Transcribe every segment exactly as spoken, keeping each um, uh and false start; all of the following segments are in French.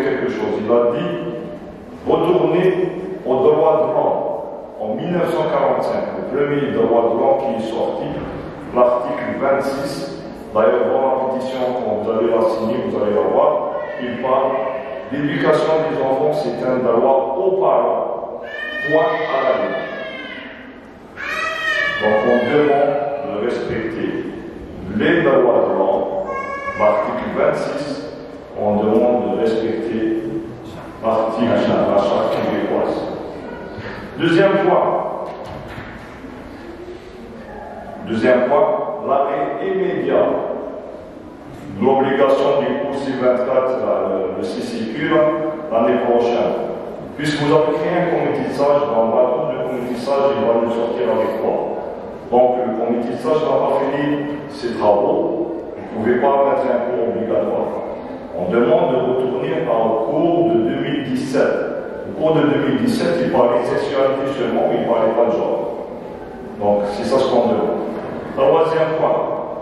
quelque chose. Il a dit retourner au droit de l'homme. En mille neuf cent quarante-cinq, le premier droit de l'homme qui est sorti, l'article vingt-six, d'ailleurs dans la pétition, quand vous allez la signer, vous allez la voir, il parle l'éducation des enfants, c'est un droit aux parents, point à la vie. Donc on demande de respecter les droits de l'homme, l'article vingt-six, on demande de respecter l'article de la charte québécoise. Deuxième point, deuxième point, l'arrêt immédiat de l'obligation du cours C vingt-quatre, le, le C C Q, l'année prochaine. Puisque vous avez créé un comité de sage, dans le bâton de comité de sage, il va nous sortir avec quoi? Donc le comité de sage n'a pas fini ses travaux, vous ne pouvez pas mettre un cours obligatoire. On demande de retourner au cours de deux mille dix-sept. Au cours de deux mille dix-sept, il parlait de sexualité seulement, mais il ne parlait pas de genre. Donc, c'est ça ce qu'on demande. Troisième point,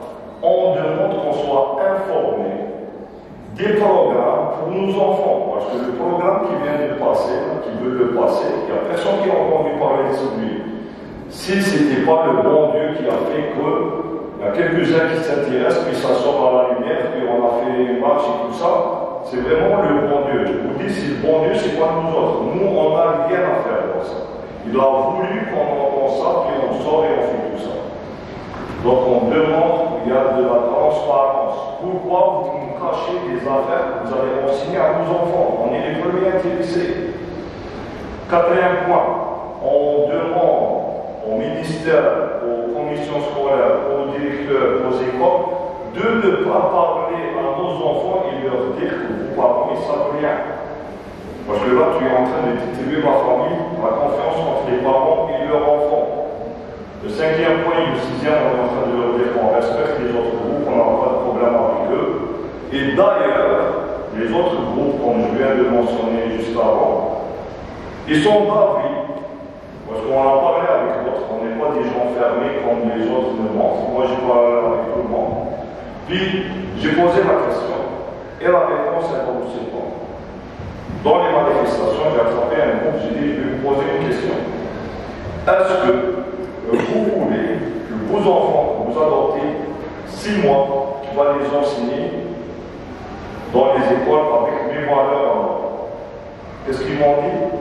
on demande qu'on soit informé des programmes pour nos enfants. Parce que le programme qui vient de passer, qui veut le passer, il n'y a personne qui a entendu parler de celui. Si ce n'était pas le bon Dieu qui a fait que il y a quelques-uns qui s'intéressent, puis ça sort à la lumière, puis on a fait une marche et tout ça, c'est vraiment le bon Dieu. Je vous dis, si le bon Dieu, c'est pas nous autres. Nous, on n'a rien à faire dans ça. Il a voulu qu'on entende ça, puis on sort et on fait tout ça. Donc on demande, il y a de la transparence. Pourquoi vous nous cachez des affaires que vous allez enseigner à nos enfants? On est les premiers intéressés. Quatrième point, on demande au ministère, aux commissions scolaires, aux directeurs, aux écoles, de ne pas parler à nos enfants et leur dire que vos parents ne savent rien. Parce que là, tu es en train de détruire la famille, la confiance entre les parents et leurs enfants. Le cinquième point et le sixième, on est en train de leur dire qu'on respecte les autres groupes, qu'on n'a pas de problème avec eux. Et d'ailleurs, les autres groupes, comme je viens de mentionner juste avant, ils sont d'avis. Parce qu'on a parlé avec d'autres, on n'est pas des gens fermés comme les autres ne mentent. Moi, j'ai parlé avec tout le monde. Puis, j'ai posé la question, et la réponse est comme c'est quoi. Dans les manifestations, j'ai attrapé un groupe, j'ai dit, je vais vous poser une question. Est-ce que vous voulez que vos enfants, que vous adoptez, six mois, qui va les enseigner dans les écoles avec mes valeurs? Qu'est-ce qu'ils m'ont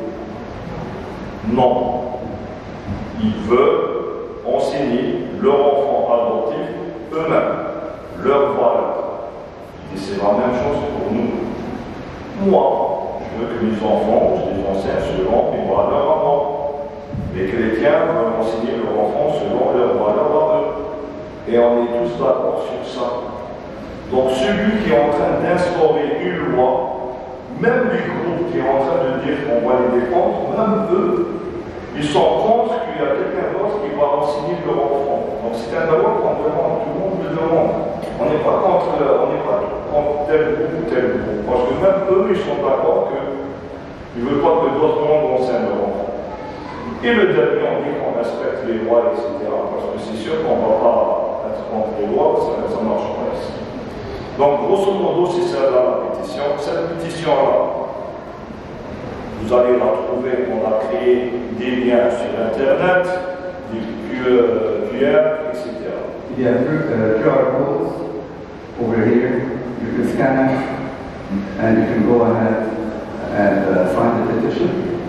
dit? Non. Ils veulent enseigner leurs enfants adoptifs eux-mêmes, leurs valeurs. Et c'est la même chose pour nous. Moi, je veux que mes enfants, je les enseigne selon mes valeurs à moi. Les chrétiens veulent enseigner leurs enfants selon leurs valeurs à eux. Et on est tous d'accord sur ça. Donc celui qui est en train d'instaurer une loi, même les groupes qui sont en train de dire qu'on va les défendre, même eux, ils sont contre qu'il y a quelqu'un d'autre qui va enseigner leur enfant. Donc c'est un droit qu'on demande, tout le monde le demande. On n'est pas contre, on n'est pas contre tel groupe ou tel groupe. Parce que même eux, ils sont d'accord qu'ils ne veulent pas que d'autres mondes enseignent leur enfant. Et le dernier, on dit qu'on respecte les lois, et cetera. Parce que c'est sûr qu'on ne va pas être contre les lois, ça ne marche pas ici. Donc grosso modo, c'est ça là la pétition. Cette pétition-là, vous allez la trouver, on a créé des liens sur Internet, des Q R, et cetera. Il y a deux uh, Q R codes over here. You can scan it and you can go ahead and uh, sign the petition.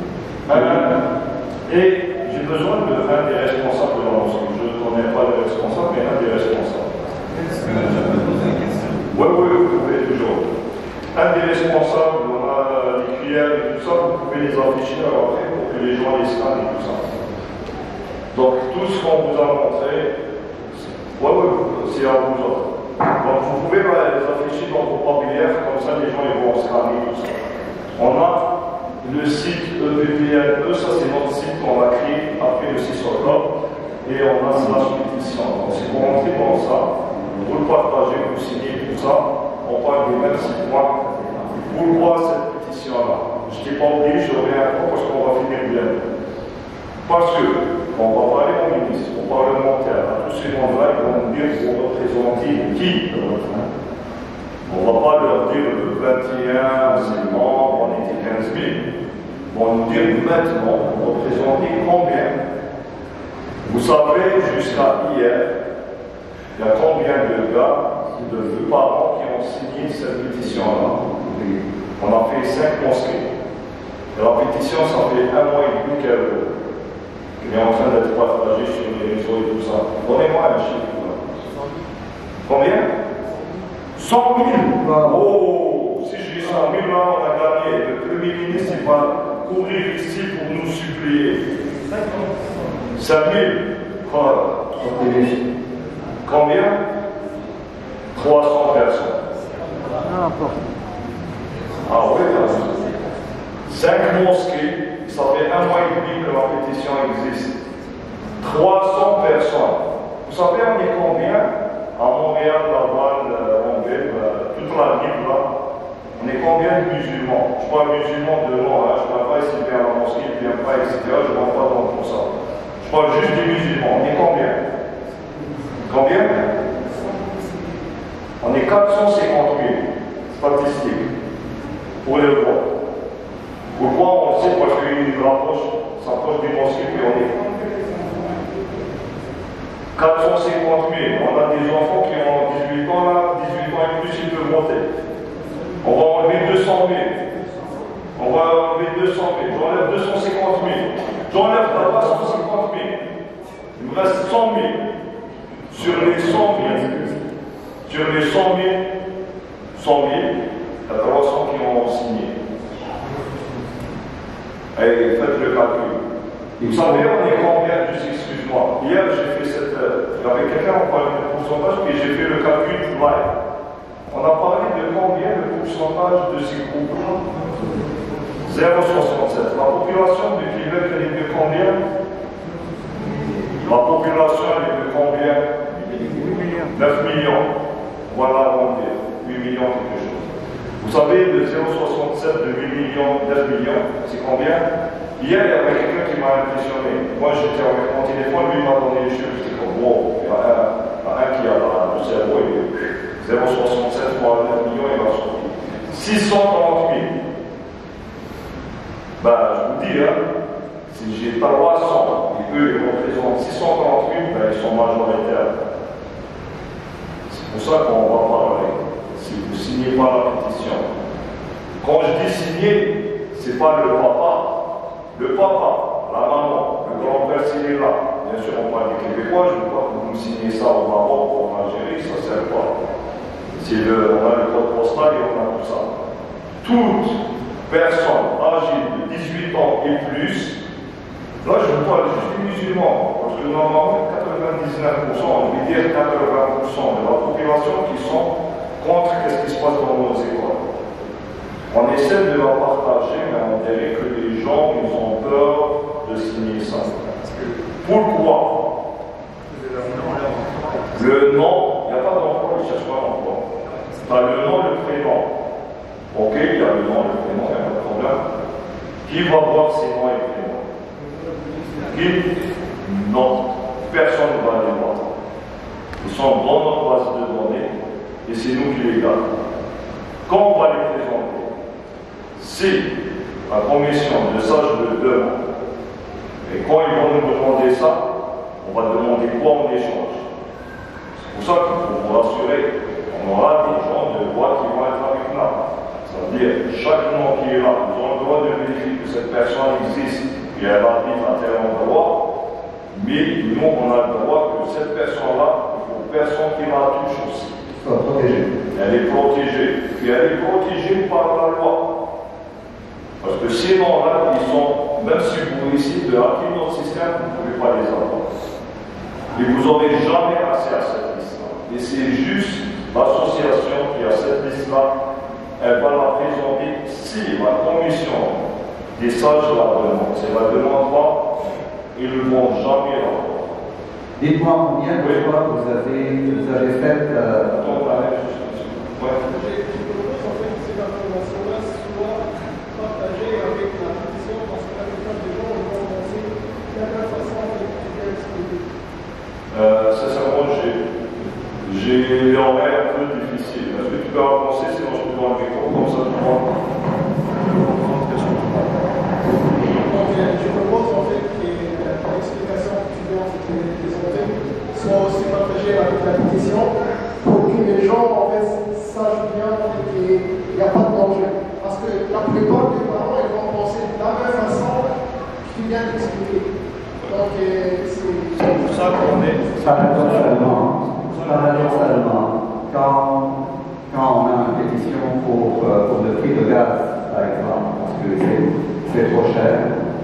Euh, et j'ai besoin de un des responsables de l'ensemble. Je ne connais pas le responsable, mais un des responsables. Est-ce que je peux poser une question? Oui, oui, vous pouvez toujours. Un des responsables, on a des cuillères et tout ça, vous pouvez les afficher alors après pour que les gens les scannent et tout ça. Donc tout ce qu'on vous a montré, oui, oui, c'est à vous autres. Donc vous pouvez les afficher dans vos papiers, comme ça les gens ils vont scanner tout ça. On a le site E P P L E, ça c'est notre site qu'on a créé après le six octobre, et on a slash pétition. Donc si vous rentrez dans ça, vous le partagez, vous signez tout ça. On parle des mêmes six points. Pourquoi cette pétition-là? Je n'ai pas oublié, je reviens à toi parce qu'on va finir bien. Parce que, on va parler aux ministres, aux parlementaires, à tous ces gens-là, ils vont nous dire qu'ils vont représenter qui? On ne va pas leur dire le vingt et un, c'est mort, vont nous dire maintenant, vous représentez combien. Vous savez, jusqu'à hier, il y a combien de gars, de parents qui ont signé cette pétition-là? On a fait cinq mosquées. Et la pétition, ça fait un mois et demi qu'elle est en train d'être partagée sur les réseaux et tout ça. Donnez-moi un chiffre. Combien? cent mille. Oh, si je dis cent mille, là, on a gagné. Le Premier ministre, il va courir ici pour nous supplier. cinq mille. Combien? trois cents personnes. Ah oui, cinq mosquées, ça fait un mois et demi que la pétition existe. trois cents personnes. Vous savez, on est combien? À Montréal, Laval, Longueuil, toute la ville là, on est combien de musulmans? Je parle musulmans de nom, hein. Je ne parle pas ici vers la mosquée, il ne vient pas, et cetera. Je ne parle pas donc pour ça. Je parle juste des musulmans. On est combien? Combien? On est quatre cent cinquante mille statistiques pour le droit. Pourquoi on le sait? Parce qu'il s'approche des mosquées, puis on est quatre cent cinquante mille. On a des enfants qui ont dix-huit ans, là, dix-huit ans et plus, ils peuvent voter. On va enlever deux cent mille. On va enlever deux cent mille. J'enlève deux cent cinquante mille. J'enlève là-bas cent cinquante mille. Il me reste cent mille. Sur les cent mille, sur les cent mille, cent mille, il y a trois cents qui ont signé. Et faites le calcul. Vous savez, on est combien? Juste excuse-moi. Hier, j'ai fait cette. Il y avait quelqu'un, on parlait de pourcentage, puis j'ai fait le calcul live. On a parlé de combien le pourcentage de ces groupes-là? zéro virgule soixante-sept. La population de Québec, elle est de combien? La population, elle est de combien? neuf millions. Voilà, on dit huit millions quelque chose. Vous savez, le zéro virgule soixante-sept de huit millions, neuf millions, c'est combien? Hier, il y avait quelqu'un qui m'a impressionné. Moi, j'étais avec mon téléphone, lui m'a donné les chiffres. J'étais comme, wow, il y a un, un qui a le cerveau, il est zéro virgule soixante-sept fois neuf millions, il va sortir. six cent trente mille. Ben, je vous dis, hein, si j'ai trois cents, et eux, ils représentent six cent trente mille, ben, ils sont majoritaires. C'est pour ça qu'on va parler. Si vous ne signez pas la pétition. Quand je dis signer, ce n'est pas le papa. Le papa, la maman, le grand-père, s'il est là. Bien sûr, on parle des Québécois, je ne veux pas que vous me signiez ça au Maroc ou en Algérie, ça ne sert pas. C'est le, on a le code postal et on a tout ça. Toute personne âgée de dix-huit ans et plus, là je vous parle juste des musulmans, parce que normalement quatre-vingt-dix-neuf pour cent, on veut dire quatre-vingts pour cent de la population qui sont contre ce qui se passe dans nos écoles. On essaie de la partager, mais on dirait que les gens, ils ont peur de signer ça. Pourquoi? Le nom, il n'y a pas d'emploi, ils ne cherchent pas d'emploi. Tu as le nom, le prénom. Ok, il y a le nom, le prénom, il n'y a pas de problème. Qui va voir ces noms et prénoms? Qui? Non. Personne ne va les voir. Ils sont dans notre base de données et c'est nous qui les gardons. Quand on va les présenter, si la commission de ça, je le demande, et quand ils vont nous demander ça, on va demander quoi en échange. C'est pour ça qu'il faut vous rassurer, on aura des gens de droit qui vont être avec nous. C'est-à-dire, chaque nom qui est là, ils ont le droit de vérifier que cette personne existe et elle habite à tel endroit, mais nous, on a le droit que cette personne-là, il faut personne qui la touche aussi. Elle est protégée. Et elle est protégée par la loi. Parce que ces noms-là, ils sont, même si vous essayez de hacker notre système, vous ne pouvez pas les avoir. Et vous n'aurez jamais accès à cette liste-là. Et c'est juste l'association qui a cette liste-là, elle va la présenter si la commission des sages la demande. Si elle ne la demande pas, ils ne vont jamais l'avoir. Dites-moi combien de oui. fois vous avez, vous avez fait. Euh... Donc, la même chose. Ouais. Euh, sincèrement, j'ai l'horaire un peu difficile. Est-ce que tu peux avancer, sinon je peux voir le micro, comme ça tu vois. Paradoxalement, paradoxalement, quand, quand on a une pétition pour, euh, pour le prix de gaz, par exemple, parce que c'est trop cher,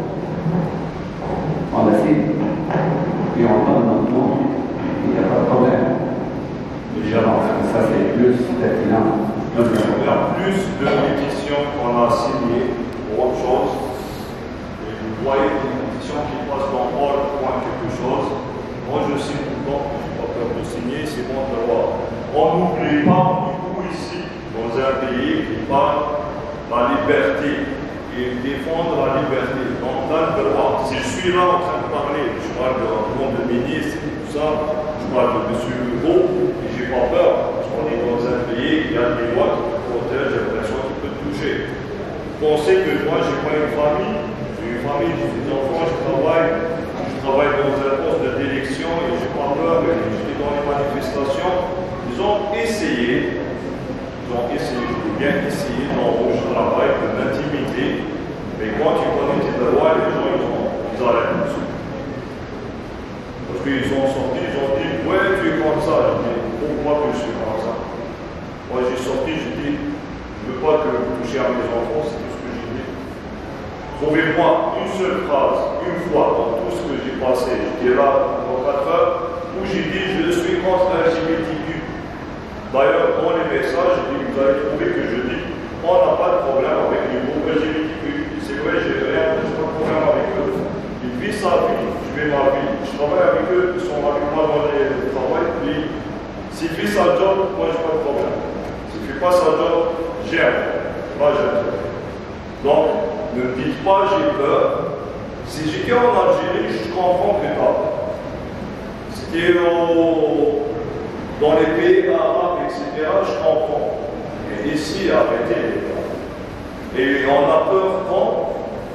on la signe, puis on donne notre nom, il n'y a pas de problème. Je pense que ça c'est plus pertinent. Il y a plus de pétitions qu'on a signées pour autre chose. Et vous voyez des pétitions qui passent dans all point quelque chose. Moi je signe tout le temps, je n'ai pas peur de signer, c'est bon de voir. On n'oublie pas du coup ici, dans un pays qui parle de la liberté et défendre la liberté. Donc là, de droit. Si je suis là en train de parler, je parle de nom de ministre et tout ça, je parle de M. Hugo, et j'ai pas peur, parce qu'on est dans un pays qui a des lois qui te protègent, j'ai l'impression qu'il peut te toucher. Pensez que moi, j'ai pas une famille, j'ai une famille, j'ai des enfants, je travaille, je travaille dans un poste d'élection et j'ai pas peur, et j'étais dans les manifestations. Ils ont essayé, ils ont essayé, je veux bien essayer d'embaucher le travail, de m'intimider, mais quand tu connais tes droits, les gens, ils, ont, ils arrêtent tout de suite. Parce qu'ils sont sortis, ils ont dit, ouais, tu es comme ça. Je dis, pourquoi que je suis comme ça? Moi, j'ai sorti, j'ai dit, je ne veux pas que vous touchiez à mes enfants, c'est tout ce que j'ai dit. Trouvez-moi une seule phrase, une fois, dans tout ce que j'ai passé, je dis là, dans quatre heures, où j'ai dit, je suis contre L G B T Q. D'ailleurs, dans les messages, vous allez trouver que je dis, on n'a pas de problème avec les groupes L G B T Q. C'est vrai, j'ai rien, je n'ai pas de problème avec eux. Ils vivent sa vie, je vis ma vie. Je travaille avec eux, ils sont avec moi dans le travail. Puis, s'il fait sa job, moi, je n'ai pas de problème. S'il ne fait pas sa job, j'aime. Moi, j'aime. Donc, ne dites pas j'ai peur. Si j'étais en Algérie, je comprends que pas. C'était au... dans les pays arabes, et cetera, je comprends. Et ici, arrêtez. Et on a peur quand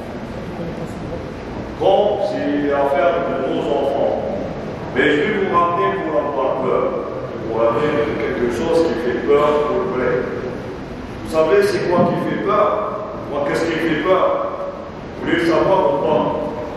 Quand c'est affaire de nos enfants. Mais je vais vous ramener pour avoir peur. Pour ramener quelque chose qui fait peur pour le vrai. Vous savez, c'est quoi qui fait peur? Moi, qu'est-ce qui fait peur? Vous voulez le savoir ou pas?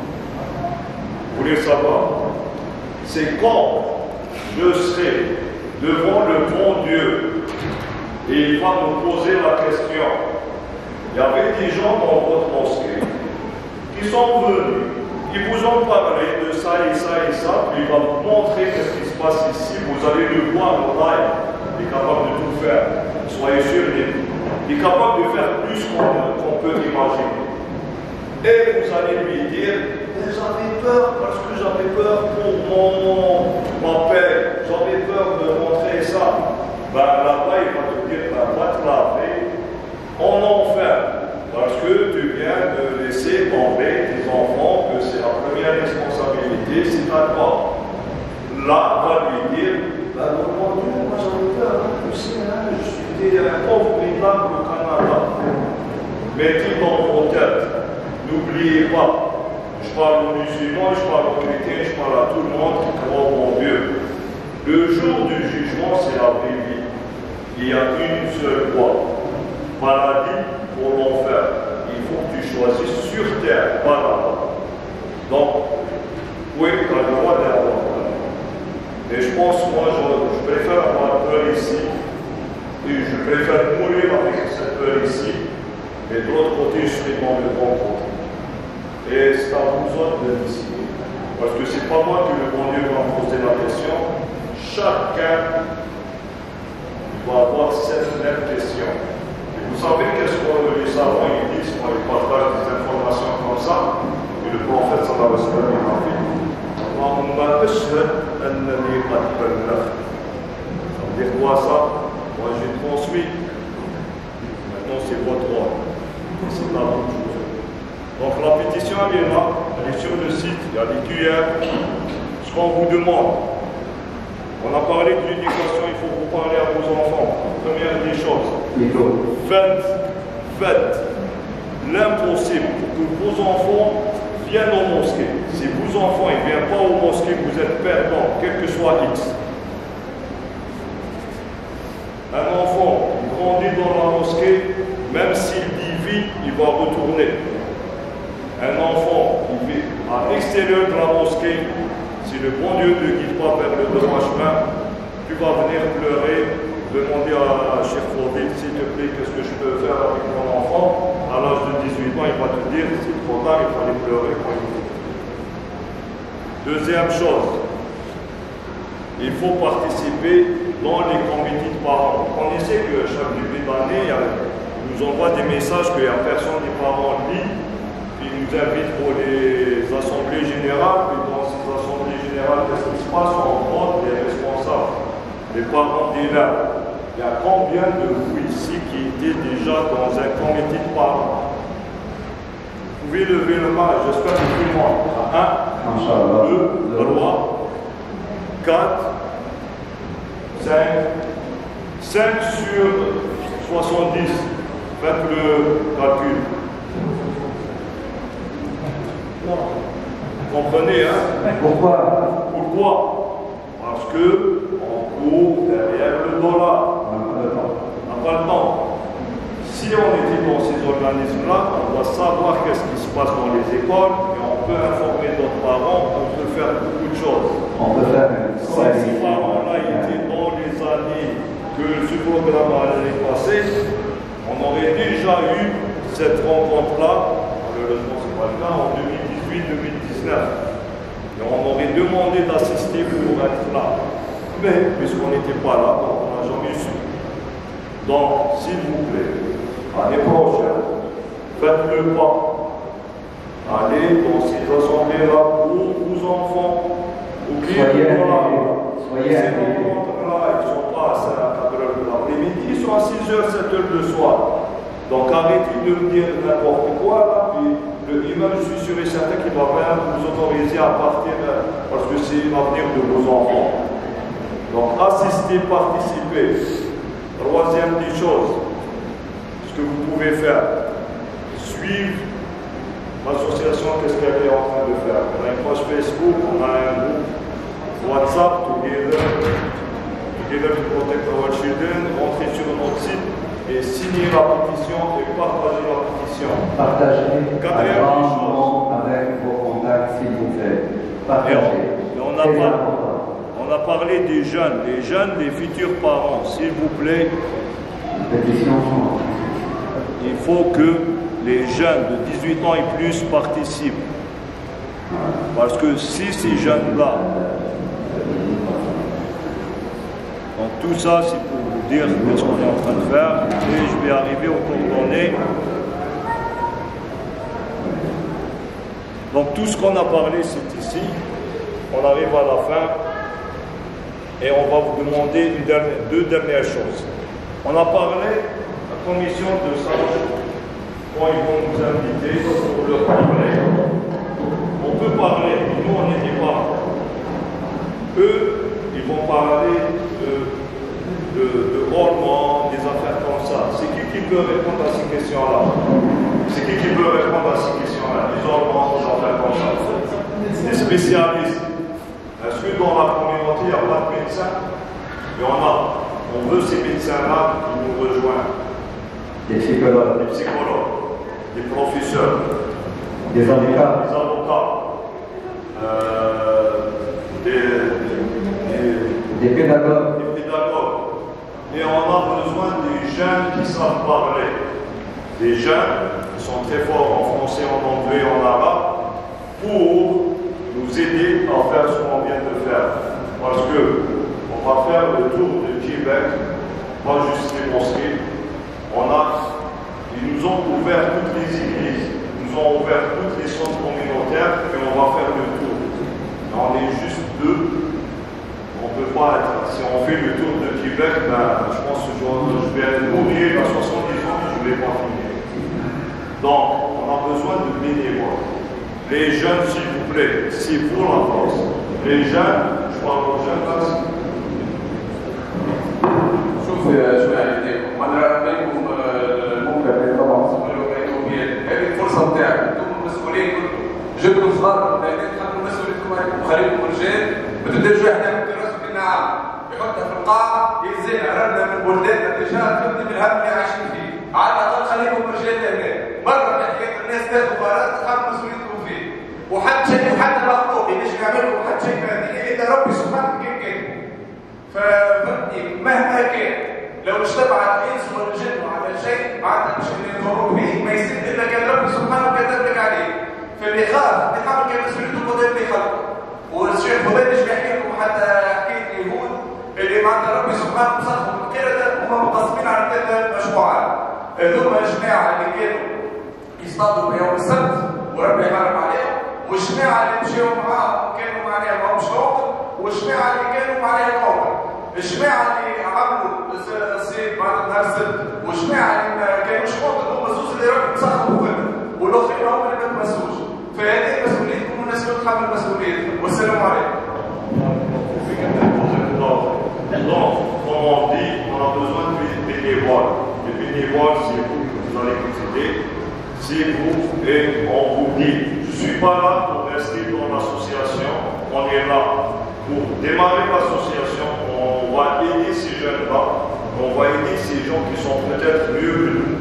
Vous voulez le savoir? C'est quand je serai devant le bon Dieu et il va me poser la question. Il y avait des gens dans votre mosquée qui sont venus, qui vous ont parlé de ça et ça et ça, puis il va vous montrer ce qui se passe ici. Vous allez le voir en live. Il est capable de tout faire. Soyez sûrs, il est capable de faire plus qu'on qu'on peut imaginer. Et vous allez lui dire, j'avais peur parce que j'avais peur pour mon, ma paix, j'avais peur de montrer ça. Ben là-bas, il va te dire, ben, va te laver en enfer. Parce que tu viens de laisser tomber tes enfants, que c'est la première responsabilité, c'est à toi. Là, va lui dire, ben, mon Dieu, moi j'avais peur, hein, tu sais, hein, je suis un pauvre minable au Canada. Mettez dans vos têtes, n'oubliez pas, je parle aux musulmans, je parle aux chrétiens, je parle à tout le monde qui croit au bon Dieu. Le jour du jugement, c'est la vraie vie. Il y a une seule voie. Paradis pour l'enfer. Il faut que tu choisisses sur terre, pas là-bas. Donc, oui, tu as le droit d'avoir peur. Mais je pense, moi, je, je préfère avoir peur ici. Et je préfère mourir avec cette peur ici. Et de l'autre côté, je serai dans le bon côté. Et c'est à vous autres de décider. Parce que c'est pas moi que le bon Dieu va me poser la question. Chacun va avoir cette même question. Et vous savez qu'est-ce que les savants ils disent quand ils partagent des informations comme ça? Et le prophète sallallahu alayhi wa sallam a dit Allahumma ashhad annani qad ballaghtu. Ça veut dire quoi ça? Moi j'ai transmis. Maintenant c'est votre ordre. Et c'est la même chose. Donc la pétition elle est là, elle est sur le site, il y a des Q R. Ce qu'on vous demande. On a parlé de l'éducation, il faut vous parler à vos enfants. Première des choses. Faites, faites l'impossible pour que vos enfants viennent aux mosquées. Si vos enfants ne viennent pas aux mosquées, vous êtes perdants, quel que soit X. Un enfant qui grandit dans la mosquée, même s'il dit vie, il va retourner. Un enfant qui vit à l'extérieur de la mosquée, si Si le bon Dieu ne te guide pas vers le droit chemin, tu vas venir pleurer, demander à Cheikh Fodil, s'il te plaît, qu'est-ce que je peux faire avec mon enfant. À l'âge de dix-huit ans, il va te dire, c'est trop tard, il faut aller pleurer quand il faut. Deuxième chose, il faut participer dans les comités de parents. On sait que chaque début d'année, il nous envoie des messages qu'il n'y a personne des parents lit, puis il nous invite pour les assemblées générales, puis dans ces assemblées générales, qu'est-ce qui se passe? On rencontre les responsables, les parents d'élèves. Il y a combien de vous ici qui étaient déjà dans un comité de parents? Vous pouvez lever le main, j'espère que tout le monde. un, deux, trois, quatre, cinq, cinq sur soixante-dix. Faites le calcul. Vous comprenez, hein? Pourquoi? Pourquoi? Parce que on court derrière le dollar. On n'a pas le temps. Si on était dans ces organismes-là, on doit savoir qu'est-ce qui se passe dans les écoles et on peut informer nos parents, on peut faire beaucoup de choses. On peut faire si ces parents-là étaient dans les années que ce programme allait passer, on aurait déjà eu cette rencontre-là, malheureusement ce n'est pas le cas, en deux mille dix-huit deux mille dix-neuf. Et on aurait demandé d'assister pour être là. Mais, puisqu'on n'était pas là, on n'a jamais su. Donc, s'il vous plaît, l'année prochaine, faites le pas. Allez dans ces assemblées-là pour vos enfants. Oubliez le là. Ces rencontres-là, ils ne sont pas à quatre heures de l'après-midi, ils sont à six heures, sept heures le soir. Donc arrêtez de me dire n'importe quoi là, puis le imam, je suis sûr et certain qu'il va même vous autoriser à partir parce que c'est l'avenir de vos enfants. Donc assistez, participez. Troisième des choses, ce que vous pouvez faire, suivre l'association, qu'est-ce qu'elle est en train de faire. On a une page Facebook, on a un groupe WhatsApp, Together, Together to Protect Our Children, rentrez sur notre site et signez la pétition et partagez la pétition. Partagez Quatrième des choses. avec vos contacts, s'il vous plaît. Partagez. Et on, on, a pas, on a parlé des jeunes, les jeunes, les futurs parents, s'il vous plaît. Pétition. Il faut que les jeunes de dix-huit ans et plus participent. Parce que si ces jeunes-là, donc tout ça c'est pour vous dire ce qu'on est en train de faire, et je vais arriver aux coordonnées. Donc tout ce qu'on a parlé c'est ici, on arrive à la fin, et on va vous demander une dernière, deux dernières choses. On a parlé de la commission de sages, quand ils vont nous inviter pour leur parler. On peut parler, nous on n'était pas. Eux, ils vont parler de, de, de Orman, des affaires comme ça. C'est qui qui peut répondre à ces questions-là? C'est qui qui peut répondre à ces questions-là? Des Orman, des affaires comme ça. Des spécialistes. Est-ce que dans la communauté, il n'y a pas de médecins? Il y en a. On veut ces médecins-là qui nous rejoignent. Des psychologues. Des psychologues. Des professeurs. Des avocats. Des avocats. Euh, des, des, des pédagogues. Des pédagogues. Et on a besoin des jeunes qui savent parler. Des jeunes qui sont très forts en français, en anglais, en arabe, pour nous aider à faire ce qu'on vient de faire. Parce que on va faire le tour de Québec, pas juste les mosquées. On a, ils nous ont ouvert toutes les églises, ils nous ont ouvert toutes les centres communautaires et on va faire le tour. Mais on est juste deux. On ne peut pas être. Si on fait le tour de Québec, ben, je pense que je, je vais mourir à soixante-dix ans et je ne vais pas finir. Donc, on a besoin de bénévoles. Les jeunes, s'il vous plaît, c'est pour la France. Les jeunes, je parle aux jeunes là. شوف شوي عليكم انا رايكم الموقع اللي طبعا تقولوا رايكم هذه الفرصه نتاعك انتم المسؤولين جبتوا صغار تحملوا مسؤوليتكم عليكم خليكم رجال ما تبداوش واحد يعمل راسه بالنعام يحطها في القاع يزينها رنا من بلداننا ديجا تبدي بالهم اللي عايشين فيه على الاقل خليكم رجال هنا مره في حكايه الناس تاخذوا قرارات تحملوا مسؤوليتكم فيه وحتى شيء وحتى مخلوق باش يعمل لكم حتى شيء في هذه تبع الانس والجن وعلى شيء معناتها مش اللي يضروك به ما يصير الا كان ربي سبحانه كتب لك عليه. فاللي يخاف يحاول كان مسؤوليته قدام اللي خلقه. والشيخ فضيل بيحكي لكم حتى حكايه اليهود اللي معناتها ربي سبحانه مسخهم كده هم مقسمين على ثلاث مجموعات. هذوما جماعه اللي كانوا يصطادوا بيوم السبت وربي حرم عليهم، والجماعه اللي مشيوا معاهم كانوا معناها ما همش موقف، والجماعه اللي كانوا معناها موقف. الجماعه اللي عملوا الصيد بعد نهار السبت والجماعه اللي ما كانوش موقف هم الزوز اللي ربي مسخهم فيهم، والاخرين هم اللي ما تمسوش. فهذه مسؤوليتكم والناس اللي تحمل مسؤوليتكم. والسلام عليكم. Donc, comme on dit, on a besoin de bénévoles. Les bénévoles, c'est vous que vous allez vous aider. C'est vous et on vous dit, je ne suis pas là pour rester dans l'association, on est là pour démarrer l'association, on va aider ces jeunes-là, on va aider ces gens qui sont peut-être mieux que nous.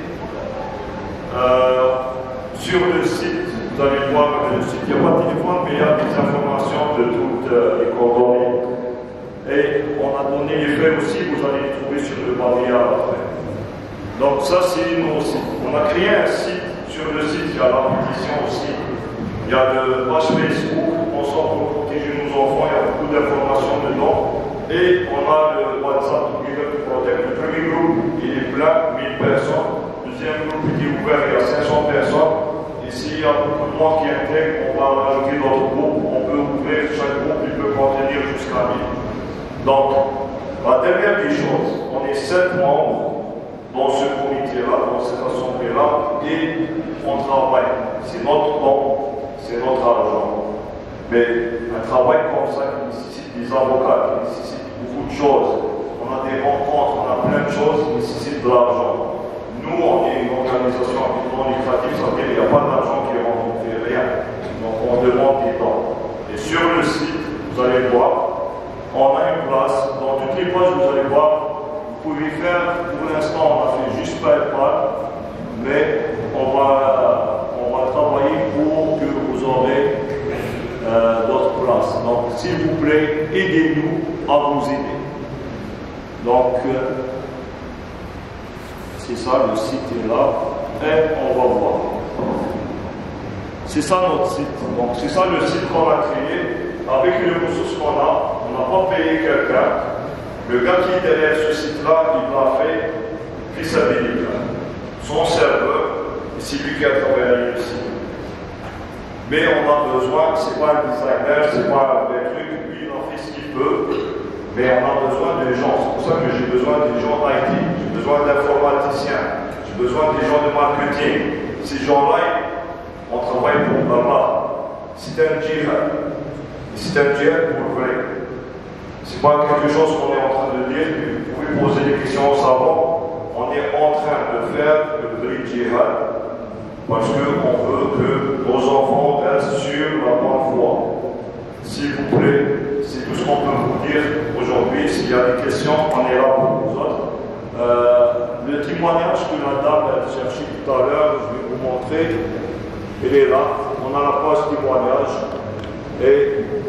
Euh, sur le site, vous allez voir le site, il n'y a pas de téléphone, mais il y a des informations de toutes euh, les coordonnées. Et on a donné les frais aussi, vous allez les trouver sur le barrière après. Donc ça c'est nos sites. On a créé un site, sur le site il y a la pétition aussi, il y a le page Facebook, on sort pour protéger nos enfants, il y a beaucoup d'informations dedans. Et on a le WhatsApp, le premier groupe il est plein, mille personnes. Le deuxième groupe il est ouvert, il y a cinq cents personnes. Et s'il y a beaucoup de monde qui intègre, on va rajouter d'autres groupes, on peut ouvrir, chaque groupe il peut contenir jusqu'à mille. Donc, la dernière des choses, on est sept membres dans ce comité-là, dans cette assemblée-là, et on travaille. C'est notre temps, c'est notre argent. Mais un travail comme ça qui nécessite des avocats, qui nécessite beaucoup de choses, on a des rencontres, on a plein de choses qui nécessitent de l'argent. Nous, on est une organisation non lucrative, ça veut dire qu'il n'y a pas d'argent qui rentre, on ne fait rien. Donc, on demande des temps. Et sur le site, vous allez voir, on a une place, dans toutes les pages vous allez voir, vous pouvez faire, pour l'instant on a fait juste PayPal, mais on va, on va travailler pour que vous aurez euh, d'autres places. Donc s'il vous plaît, aidez-nous à vous aider. Donc euh, c'est ça, le site est là, et on va voir. C'est ça notre site, donc c'est ça le site qu'on a créé. Avec les ressources qu'on a, on n'a pas payé quelqu'un. Le gars qui est derrière ce site-là, il l'a fait, fils à délicat. Son serveur, et c'est lui qui a travaillé le site. Mais on a besoin, c'est pas un designer, c'est pas un vrai truc, lui il en fait ce qu'il peut, mais on a besoin des gens. C'est pour ça que j'ai besoin des gens I T, j'ai besoin d'informaticiens, j'ai besoin des gens de marketing. Ces gens-là, on travaille pour Allah. C'est un djihad. C'est un djihad pour le vrai. C'est pas quelque chose qu'on est en train de dire, mais vous pouvez poser des questions aux savants. On est en train de faire le vrai djihad parce qu'on veut que nos enfants restent sur la bonne voie. S'il vous plaît, c'est tout ce qu'on peut vous dire aujourd'hui. S'il y a des questions, on est là pour vous autres. Euh, le témoignage que la dame a cherché tout à l'heure, je vais vous montrer. Il est là. On a la page témoignage. Et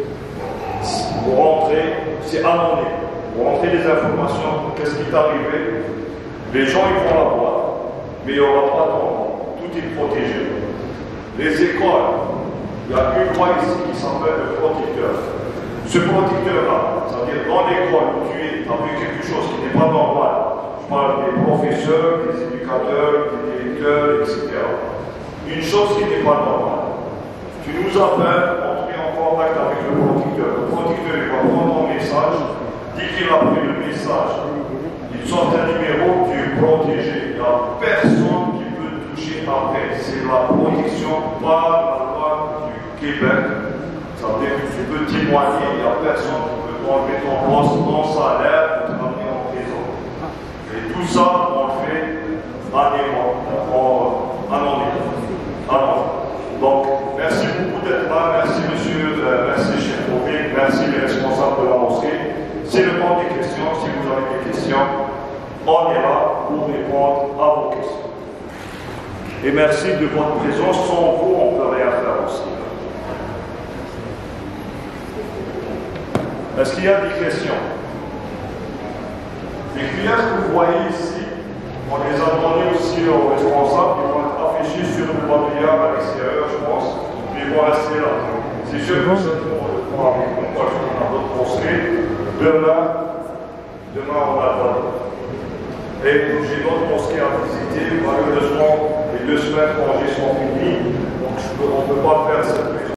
vous rentrez, c'est anonyme. Vous rentrez les informations, qu'est-ce qui est arrivé. Les gens ils vont la voir, mais il n'y aura pas d'enfant. Tout est protégé. Les écoles, il y a une loi ici qui s'appelle le protecteur. Ce protecteur-là, c'est-à-dire dans l'école où tu es, tu as vu quelque chose qui n'est pas normal. Je parle des professeurs, des éducateurs, des directeurs, et cetera. Une chose qui n'est pas normale. Tu nous appelles, on te met en contact avec le protecteur. Le protecteur il va prendre ton message, dès qu'il a pris le message, il sort un numéro, tu es protégé. Il n'y a personne qui peut toucher après. C'est la protection par la loi du Québec. Ça veut dire que tu peux témoigner, il n'y a personne qui peut enlever ton poste, ton salaire, pour te ramener en prison. Et tout ça, on le fait annuellement, anonyme. Donc, merci beaucoup d'être là, merci monsieur, euh, merci Cheikh Ouvik, merci les responsables de la mosquée. C'est le temps des questions, si vous avez des questions, on est là pour répondre à vos questions. Et merci de votre présence, sans vous on ne peut rien faire aussi. Est-ce qu'il y a des questions? Des clients voyez ici, on les a donnés aussi aux responsables, ils vont être affichés sur le pavillon à l'extérieur, je pense, et ils vont rester là. C'est sûr que ça, on va continuer dans d'autres mosquées. Demain, demain on a pas. Et j'ai d'autres mosquées à visiter. Malheureusement, les deux semaines congés sont finies, donc on ne peut pas faire cette